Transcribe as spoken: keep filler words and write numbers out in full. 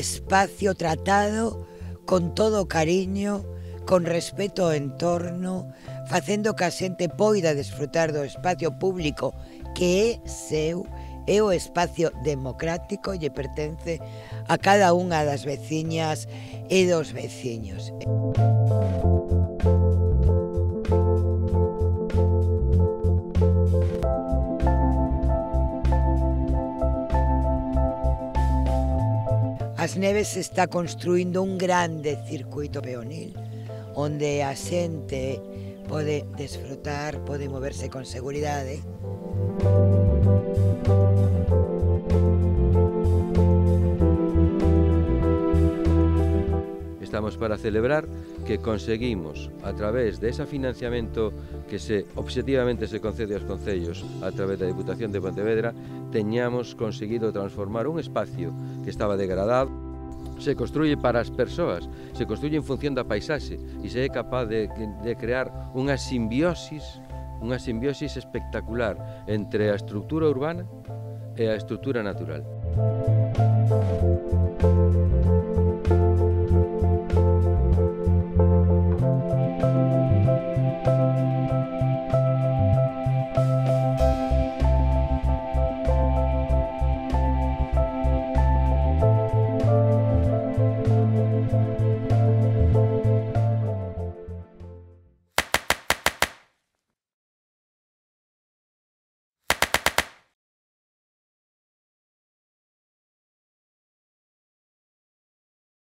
espacio tratado con todo cariño, con respeto ao entorno, facendo que a xente poida desfrutar do espacio público que é seu, é o espacio democrático e lle pertence a cada unha das veciñas e dos veciños. As Neves está construindo un grande circuito peonil onde a xente pode desfrutar, pode moverse con seguridade. Estamos para celebrar que conseguimos, a través dese financiamento que se obxectivamente se concede aos concellos a través da Deputación de Pontevedra, teñamos conseguido transformar un espacio que estaba degradado. Se construye para as persoas, se construye en función da paisaxe e se é capaz de, de crear unha simbiosis, unha simbiosis espectacular entre a estrutura urbana e a estrutura natural.